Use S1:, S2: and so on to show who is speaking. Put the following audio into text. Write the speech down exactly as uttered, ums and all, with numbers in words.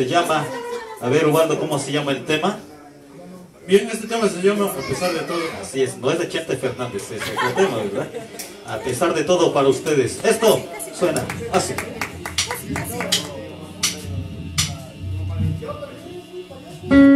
S1: Se llama, a ver Ubaldo, ¿cómo se llama el tema?
S2: Bien, este tema se llama A pesar de todo.
S1: Así es, no es de Chente Fernández, es otro tema, ¿verdad? A pesar de todo para ustedes. Esto suena así.
S3: Thank